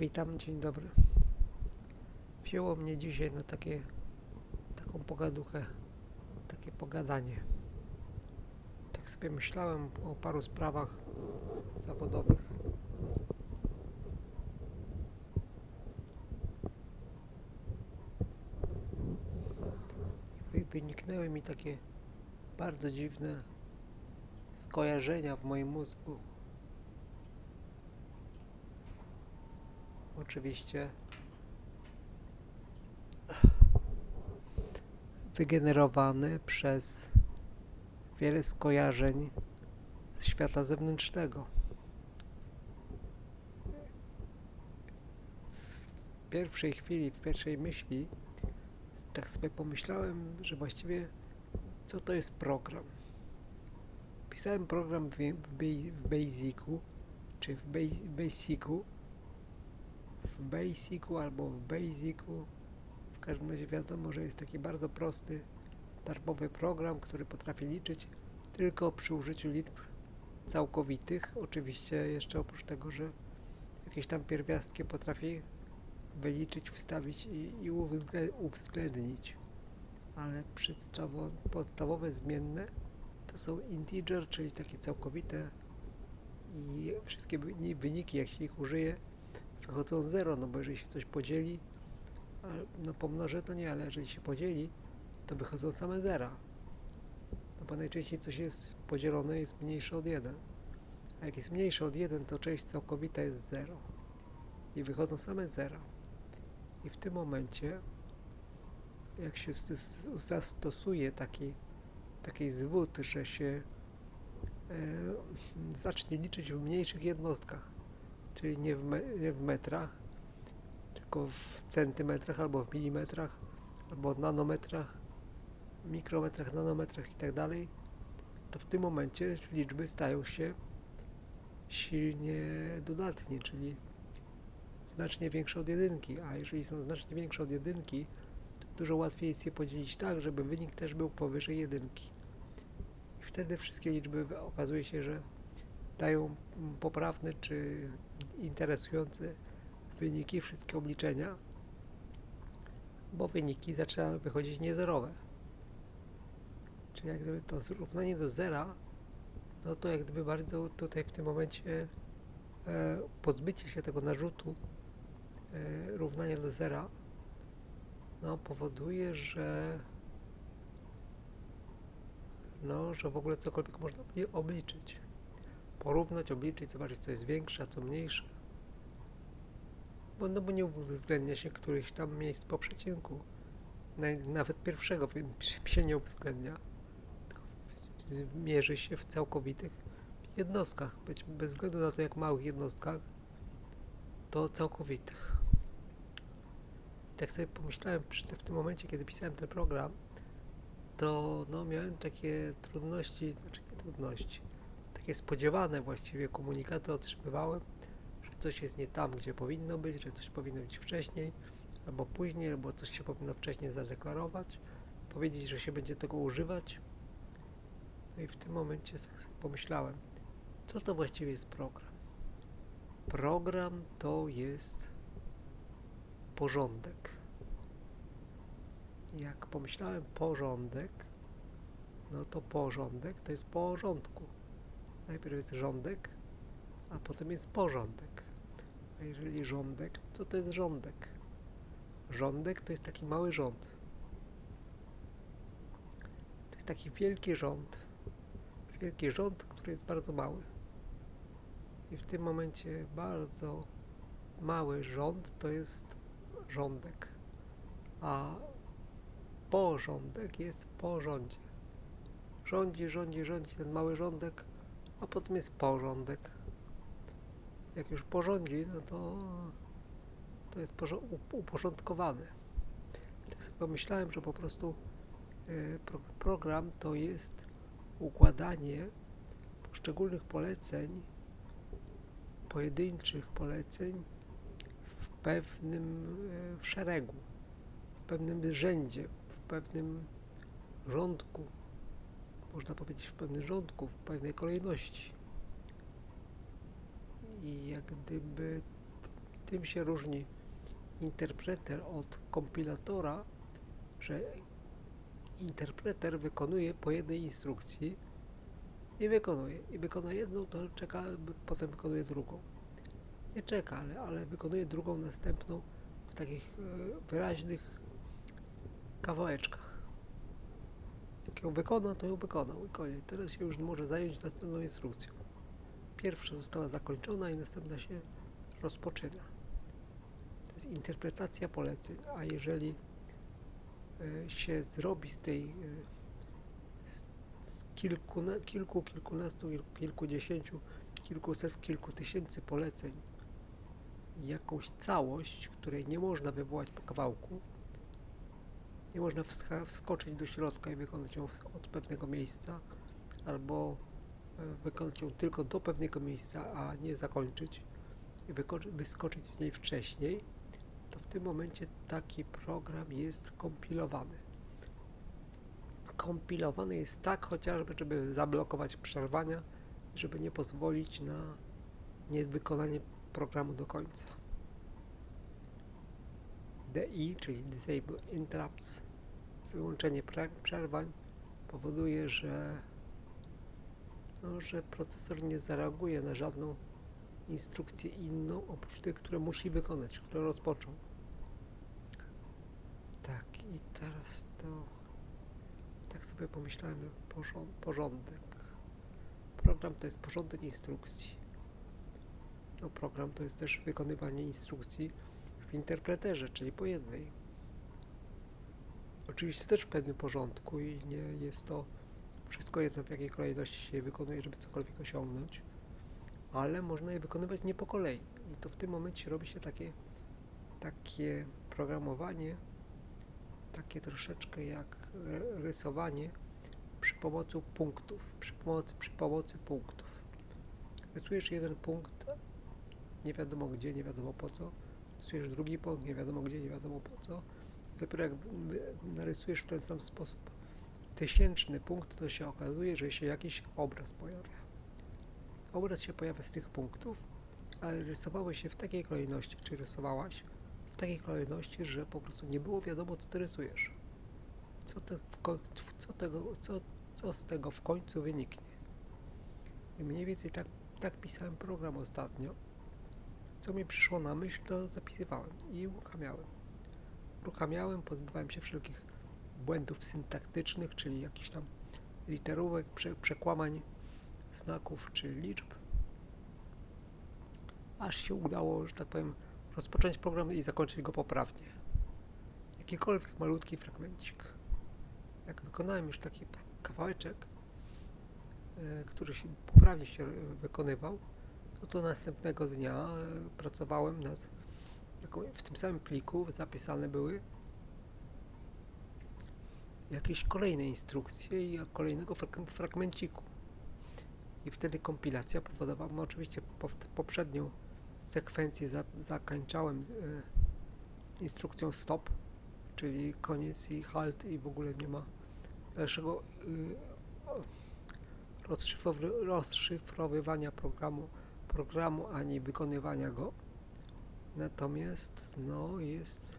Witam, dzień dobry. Wzięło mnie dzisiaj na taką pogaduchę, takie pogadanie. Tak sobie myślałem o paru sprawach zawodowych. Wyniknęły mi takie bardzo dziwne skojarzenia w moim mózgu. Oczywiście wygenerowane przez wiele skojarzeń z świata zewnętrznego. W pierwszej chwili, w pierwszej myśli tak sobie pomyślałem, że właściwie co to jest program. Pisałem program w Basicu, czy w Basicu albo w Basicu. W każdym razie wiadomo, że jest taki bardzo prosty, darmowy program, który potrafi liczyć tylko przy użyciu liczb całkowitych. Oczywiście jeszcze oprócz tego, że jakieś tam pierwiastki potrafi wyliczyć, wstawić i uwzględnić. Ale podstawowe zmienne to są integer, czyli takie całkowite, i wszystkie wyniki, jak się ich użyje, wychodzą 0, no bo jeżeli się coś podzieli, no pomnożę to nie, ale jeżeli się podzieli, to wychodzą same zera. No bo najczęściej coś jest podzielone, jest mniejsze od 1. A jak jest mniejsze od 1, to część całkowita jest 0. I wychodzą same zera. I w tym momencie, jak się zastosuje taki zwód, że się zacznie liczyć w mniejszych jednostkach, czyli nie w metrach, tylko w centymetrach, albo w milimetrach, albo nanometrach, mikrometrach, nanometrach i tak dalej, to w tym momencie liczby stają się silnie dodatnie, czyli znacznie większe od jedynki, a jeżeli są znacznie większe od jedynki, to dużo łatwiej jest je podzielić tak, żeby wynik też był powyżej jedynki. I wtedy wszystkie liczby okazuje się, że dają poprawne czy interesujące wyniki, wszystkie obliczenia, bo wyniki zaczynają wychodzić niezerowe. Czyli jak gdyby to zrównanie do zera, no to jak gdyby bardzo tutaj w tym momencie pozbycie się tego narzutu równania do zera, no powoduje, że w ogóle cokolwiek można obliczyć. Porównać, obliczyć, zobaczyć, co jest większe, a co mniejsze. Bo nie uwzględnia się którychś tam miejsc po przecinku. Nawet pierwszego się nie uwzględnia. Tylko mierzy się w całkowitych jednostkach. Bez względu na to, jak małych jednostkach, to całkowitych. I tak sobie pomyślałem w tym momencie, kiedy pisałem ten program, to miałem takie trudności, takie spodziewane właściwie komunikaty otrzymywałem, że coś jest nie tam, gdzie powinno być, że coś powinno być wcześniej, albo później, albo coś się powinno wcześniej zadeklarować, powiedzieć, że się będzie tego używać. No i w tym momencie sobie pomyślałem, co to właściwie jest program? Program to jest porządek. Jak pomyślałem porządek, no to porządek to jest porządku. Najpierw jest rządek, a potem jest porządek. A jeżeli rządek, co to jest rządek? Rządek to jest taki mały rząd. To jest taki wielki rząd. Wielki rząd, który jest bardzo mały. I w tym momencie bardzo mały rząd to jest rządek. A porządek jest po rządzie. Rządzi ten mały rządek, a potem jest porządek. Jak już porządzi, no to jest uporządkowane. Tak sobie pomyślałem, że po prostu program to jest układanie poszczególnych poleceń, pojedynczych poleceń w szeregu, w pewnym rzędzie, w pewnym rządku, można powiedzieć w pewnym rządku, w pewnej kolejności. I jak gdyby Tym się różni interpreter od kompilatora, że interpreter wykonuje po jednej instrukcji i wykonuje jedną, to czeka, potem wykonuje drugą. Nie czeka, ale wykonuje drugą, następną w takich wyraźnych kawałeczkach. Jak ją wykona, to ją wykonał i koniec. Teraz się już może zająć następną instrukcją. Pierwsza została zakończona i następna się rozpoczyna. To jest interpretacja poleceń, a jeżeli się zrobi z tej z kilkunastu, kilkudziesięciu, kilkuset, kilku tysięcy poleceń jakąś całość, której nie można wywołać po kawałku, nie można wskoczyć do środka i wykonać ją od pewnego miejsca, albo wykonać ją tylko do pewnego miejsca, a nie zakończyć i wyskoczyć z niej wcześniej, to w tym momencie taki program jest kompilowany. Kompilowany jest tak chociażby, żeby zablokować przerwania, żeby nie pozwolić na niewykonanie programu do końca. DI, czyli Disable Interrupts, wyłączenie przerwań powoduje, że procesor nie zareaguje na żadną instrukcję inną, oprócz tych, które musi wykonać, które rozpoczął. Tak, i teraz to tak sobie pomyślałem, że porządek. Program to jest porządek instrukcji. No, program to jest też wykonywanie instrukcji w interpreterze, czyli po jednej. Oczywiście też w pewnym porządku i nie jest to wszystko jedno, w jakiej kolejności się je wykonuje, żeby cokolwiek osiągnąć, ale można je wykonywać nie po kolei. I to w tym momencie robi się takie programowanie, takie troszeczkę jak rysowanie przy pomocy punktów. Przy pomocy punktów. Rysujesz jeden punkt, nie wiadomo gdzie, nie wiadomo po co. Rysujesz drugi punkt, nie wiadomo gdzie, nie wiadomo po co. I dopiero jak narysujesz w ten sam sposób 1000 punkt, to się okazuje, że się jakiś obraz pojawia. Obraz się pojawia z tych punktów, ale rysowałeś się w takiej kolejności, czy rysowałaś w takiej kolejności, że po prostu nie było wiadomo, co ty rysujesz. Co z tego w końcu wyniknie. I mniej więcej tak pisałem program ostatnio. Co mi przyszło na myśl, to zapisywałem i uruchamiałem, pozbywałem się wszelkich błędów syntaktycznych, czyli jakichś tam literówek, przekłamań znaków czy liczb, aż się udało, że tak powiem, rozpocząć program i zakończyć go poprawnie. Jakikolwiek malutki fragmencik. Jak wykonałem już taki kawałeczek, który się poprawnie się wykonywał, to następnego dnia pracowałem nad w tym samym pliku zapisane były jakieś kolejne instrukcje i kolejnego fragmenciku. I wtedy kompilacja powodowała, oczywiście poprzednią sekwencję zakończałem instrukcją stop, czyli koniec i halt i w ogóle nie ma dalszego rozszyfrowywania programu ani wykonywania go. Natomiast jest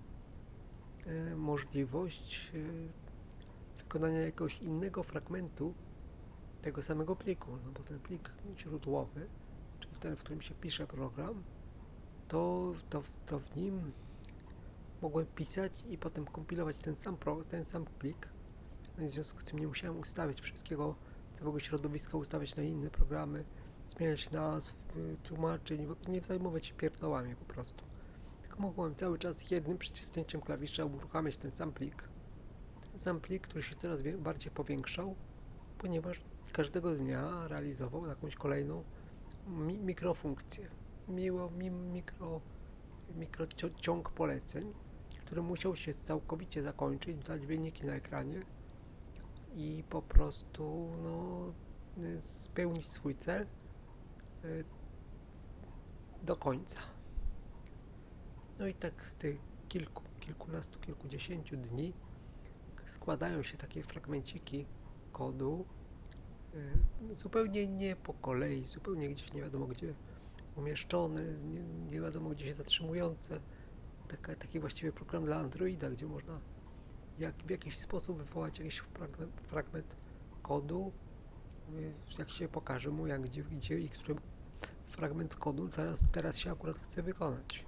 możliwość wykonania jakiegoś innego fragmentu tego samego pliku, bo ten plik źródłowy, czyli ten, w którym się pisze program, to w nim mogłem pisać i potem kompilować ten sam plik, więc w związku z tym nie musiałem ustawiać wszystkiego, całego środowiska, ustawiać na inne programy, zmieniać nazw, tłumaczeń, nie zajmować się pierdołami po prostu. Tylko mogłem cały czas jednym przycisnięciem klawisza uruchamiać ten sam plik, który się coraz bardziej powiększał, ponieważ każdego dnia realizował jakąś kolejną mikrofunkcję, mikrociąg poleceń, który musiał się całkowicie zakończyć, dać wyniki na ekranie i po prostu spełnić swój cel do końca. No i tak z tych kilkunastu, kilkudziesięciu dni składają się takie fragmenciki kodu, zupełnie nie po kolei, zupełnie gdzieś nie wiadomo gdzie umieszczone, nie wiadomo gdzie się zatrzymujące. Taki właściwie program dla Androida, gdzie można w jakiś sposób wywołać jakiś fragment kodu. Jak się pokaże mu, jak, gdzie i który fragment kodu teraz się akurat chce wykonać.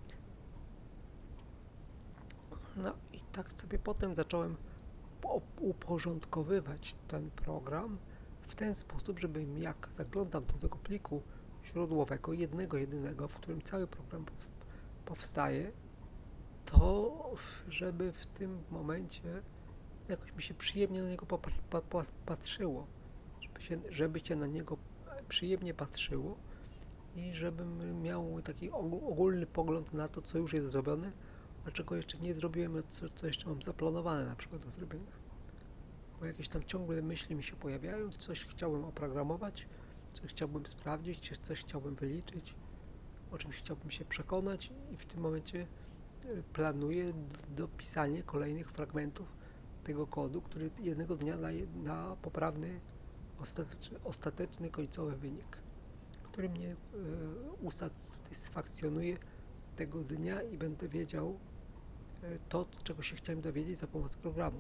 No i tak sobie potem zacząłem uporządkowywać ten program w ten sposób, żebym jak zaglądam do tego pliku źródłowego, jedynego, w którym cały program powstaje, to żeby w tym momencie jakoś mi się przyjemnie na niego patrzyło, żeby się na niego przyjemnie patrzyło i żebym miał taki ogólny pogląd na to, co już jest zrobione, a czego jeszcze nie zrobiłem, co jeszcze mam zaplanowane na przykład do zrobienia. Bo jakieś tam ciągle myśli mi się pojawiają, coś chciałbym oprogramować, coś chciałbym sprawdzić, coś chciałbym wyliczyć, o czymś chciałbym się przekonać i w tym momencie planuję dopisanie kolejnych fragmentów tego kodu, który jednego dnia daje na poprawny, ostateczny, końcowy wynik, który mnie usatysfakcjonuje tego dnia i będę wiedział to, czego się chciałem dowiedzieć za pomocą programu.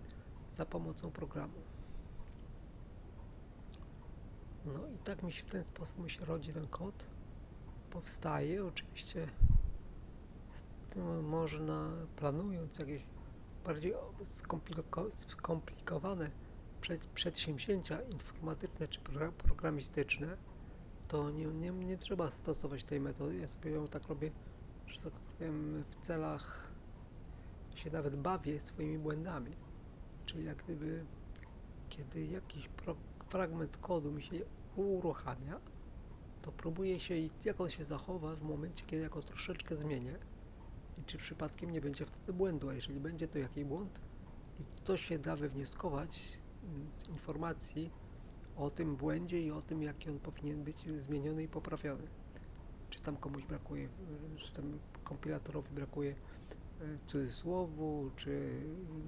No i tak w ten sposób mi się rodzi ten kod. Powstaje oczywiście z tym można, planując jakieś bardziej skomplikowane przedsięwzięcia informatyczne czy programistyczne, to nie trzeba stosować tej metody. Ja sobie ją tak robię, że tak powiem, w celach się nawet bawię swoimi błędami. Czyli jak gdyby, kiedy jakiś fragment kodu mi się uruchamia, to próbuję się, jak on się zachowa w momencie, kiedy ja go troszeczkę zmienię i czy przypadkiem nie będzie wtedy błędu, a jeżeli będzie, to jaki błąd i co się da wywnioskować z informacji o tym błędzie i o tym, jaki on powinien być zmieniony i poprawiony. Czy tam komuś brakuje, czy tam kompilatorowi brakuje cudzysłowu, czy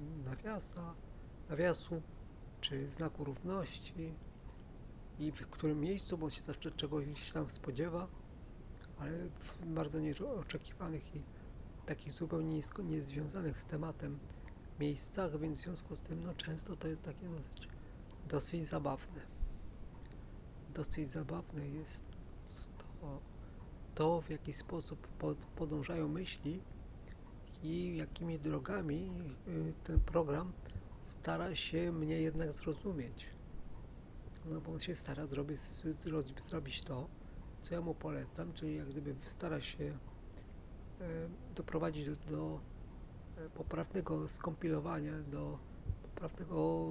nawiasu, czy znaku równości i w którym miejscu, bo się zawsze czegoś tam spodziewa, ale w bardzo nieoczekiwanych i takich zupełnie niezwiązanych z tematem miejscach, więc w związku z tym często to jest takie dosyć zabawne. Dosyć zabawne jest to w jaki sposób podążają myśli i jakimi drogami ten program stara się mnie jednak zrozumieć. No bo on się stara zrobić to, co ja mu polecam, czyli jak gdyby stara się doprowadzić do poprawnego skompilowania, do poprawnego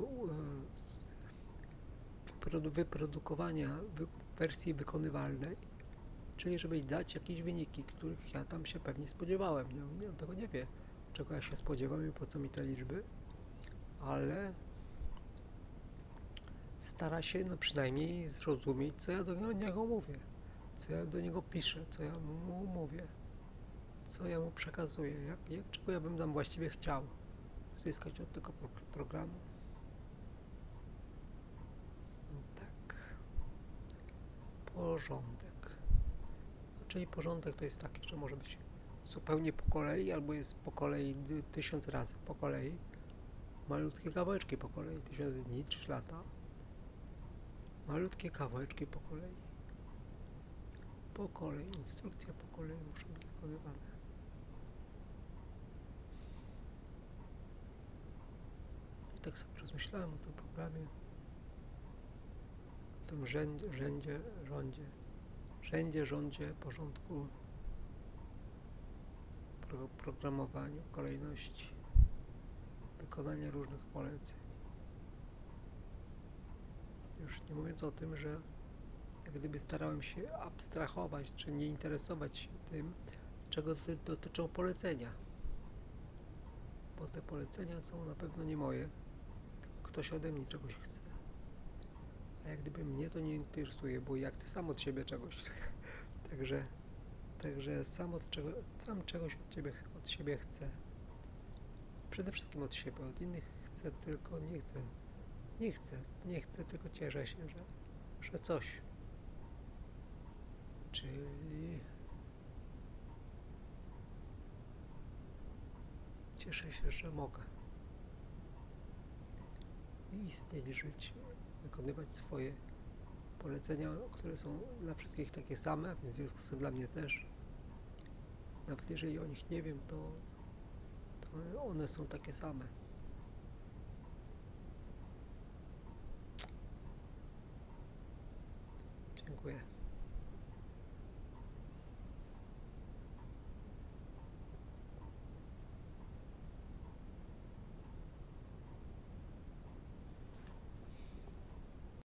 wyprodukowania wersji wykonywalnej, czyli żeby dać jakieś wyniki, których ja tam się pewnie spodziewałem. On tego nie wie, czego ja się spodziewam i po co mi te liczby, ale stara się przynajmniej zrozumieć, co ja do niego mówię, co ja do niego piszę, co ja mu mówię, co ja mu przekazuję, czego ja bym tam właściwie chciał zyskać od tego programu. Tak. Porządek. Czyli porządek to jest taki, że może być zupełnie po kolei, albo jest po kolei 1000 razy po kolei, malutkie kawałeczki po kolei, 1000 dni, 3 lata, malutkie kawałeczki po kolei, instrukcje po kolei muszą być wykonywane. I tak sobie rozmyślałem o tym programie, o tym rządzie, porządku, programowaniu, kolejności, wykonania różnych poleceń. Już nie mówiąc o tym, że jak gdyby starałem się abstrahować, czy nie interesować się tym, czego dotyczą polecenia. Bo te polecenia są na pewno nie moje, tylko ktoś ode mnie czegoś chce. A jak gdyby mnie to nie interesuje, bo ja chcę sam od siebie czegoś. Także sam czegoś od siebie chcę. Przede wszystkim od siebie, od innych chcę, tylko nie chcę, tylko cieszę się, że coś. Czyli cieszę się, że mogę istnieć, żyć, wykonywać swoje polecenia, które są dla wszystkich takie same, więc w związku z tym dla mnie też. Nawet jeżeli o nich nie wiem, to one są takie same. Dziękuję.